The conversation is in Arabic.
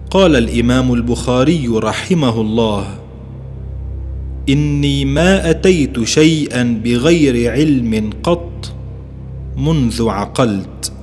قال الإمام البخاري رحمه الله: إني ما أتيت شيئا بغير علم قط منذ عقلت.